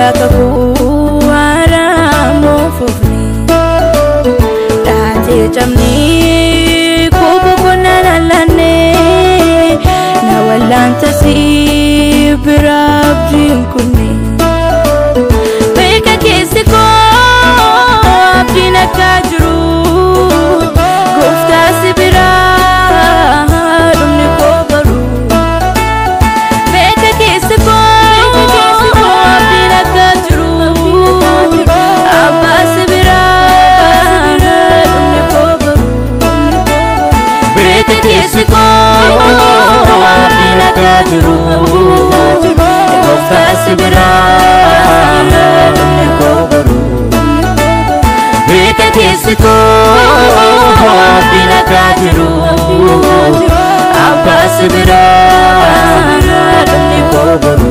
kakuara mo fufni dati jamni kubu kunanalane na walanta si birabdin kunni beka kesi ko abdina kajru gufta si birabdin ko baru beka kesi ko abdina kajru abbas birabdin ko baru beka kesi ko abdina kajru Fasibiraan ko baru Beka kisiko Pinakajiru Fasibiraan ko baru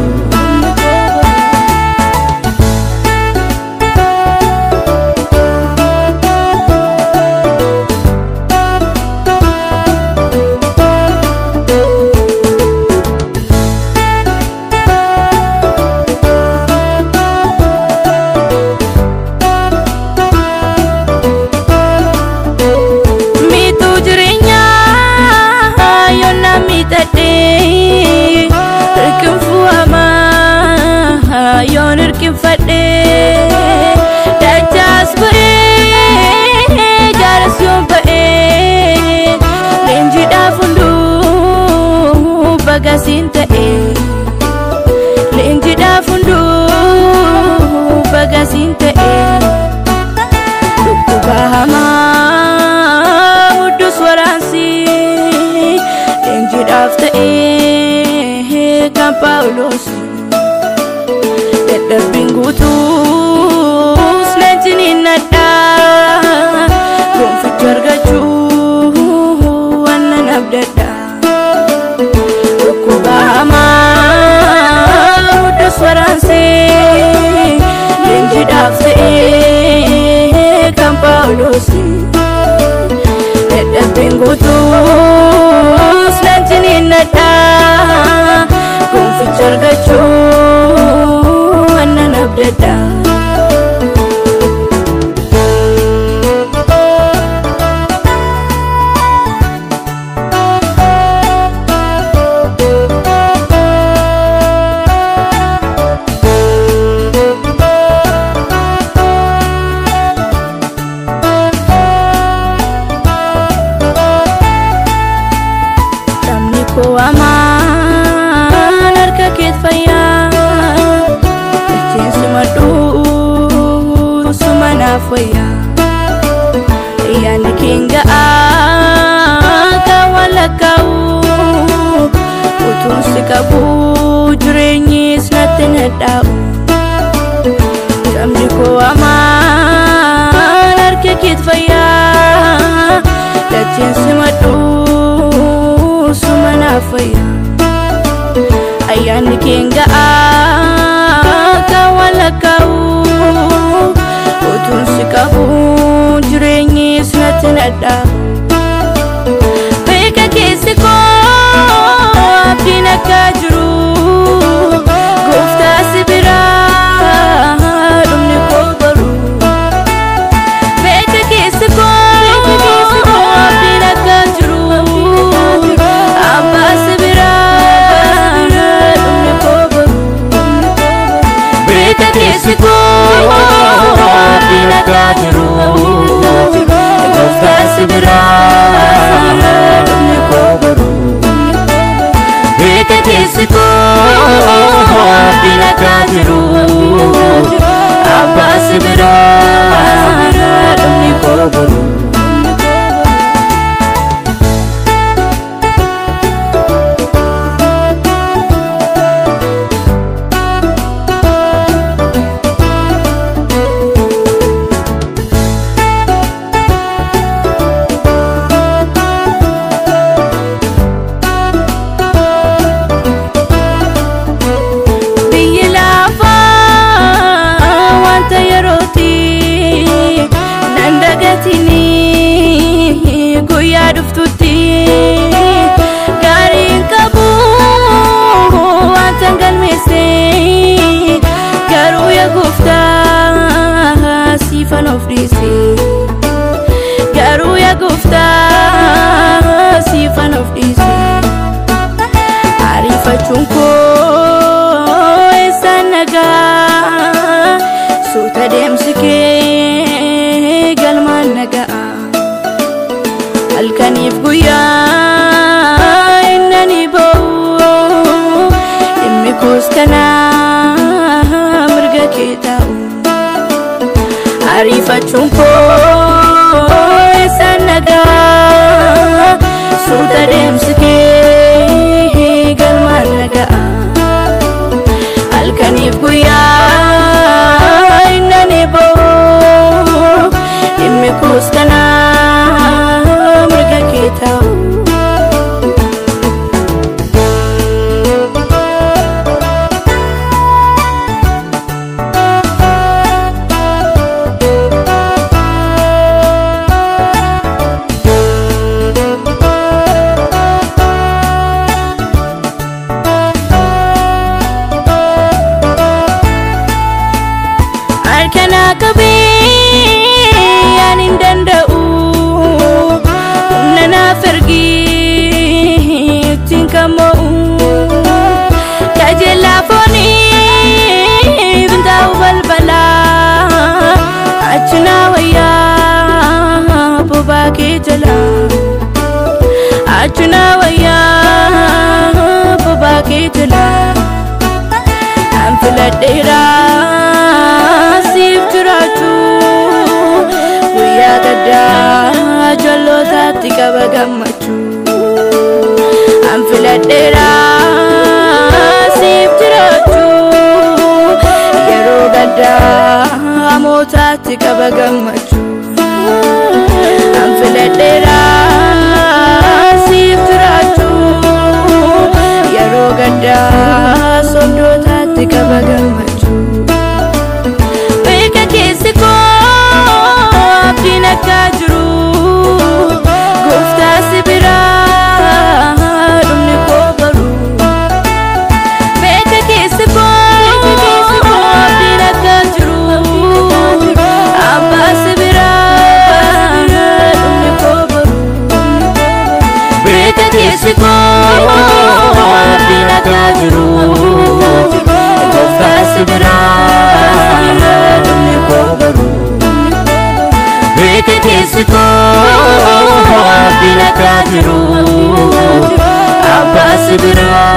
Bagasinta lenji da fundu bagasinta bahama udus waransi lenji dafta kan Paulos da bingutus lenji nada rum fitar gaju wannan abdada Bahama udus waransi lenji dafte kan Paulos da bingutus lenji nada kum fitar gaju wannan abdada aman harka kitfaya Lecin semadu sumana faya Yani kinga wala kau Utun sikabu jurenyis natin hadau Jamdi ko aman harka kitfaya Lecin semadu sumana faya ayan kinga wala kau utun sikabu jurenyis natin ada beka kisiko pinakajru gufta sibira dumni ko baru beka kisiko pinakajru abbas kisiko pinakajiru Fasibiraan ko baru Beka kisiko pinakajiru Fasibiraan ko baru Alkanif guya innani bo immi kustana mirga kita arifa chumpo sanaga suta demske galman naga alkanif guya innani bo immi kustana mirga kita Arkana kabe yanin danda'u nana fergi tinkamau kajela foni bintau balbala achna waya bubaki jala achna waya bubaki jala amfila dera Jalo tati kabagamachu Amfiladera siftiratu Yero gada amo tati kabagamachu Amfiladera siftiratu Yero gada sondo tati kabagamachu Beka kesiko Abdina kajru Siko abdina kajru Gofta sibra Dumni kobaru Rekete siko abdina kajru Abba sibra